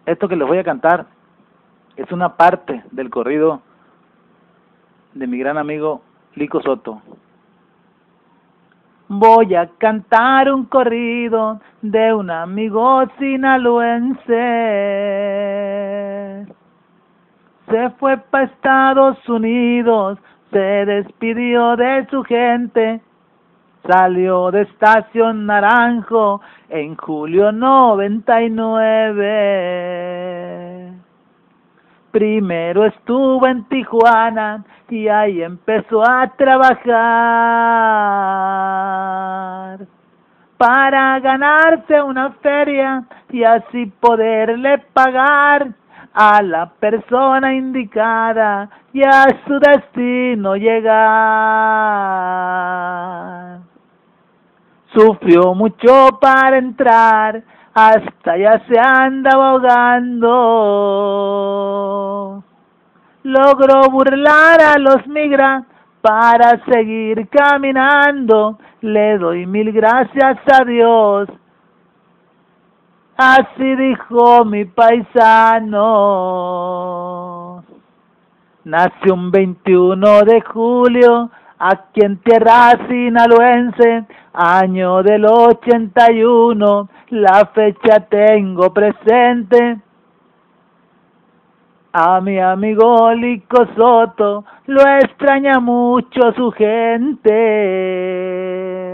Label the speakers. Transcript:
Speaker 1: Esto que les voy a cantar es una parte del corrido de mi gran amigo Lico Soto. Voy a cantar un corrido de un amigo sinaloense. Se fue para Estados Unidos, se despidió de su gente. Salió de Estación Naranjo en julio 99. Primero estuvo en Tijuana y ahí empezó a trabajar para ganarse una feria y así poderle pagar a la persona indicada y a su destino llegar. Sufrió mucho para entrar, hasta ya se andaba ahogando. Logró burlar a los migrantes para seguir caminando. Le doy mil gracias a Dios. Así dijo mi paisano. Nació un 21 de julio aquí en tierra sinaloense, año del 81, la fecha tengo presente. A mi amigo Lico Soto lo extraña mucho su gente.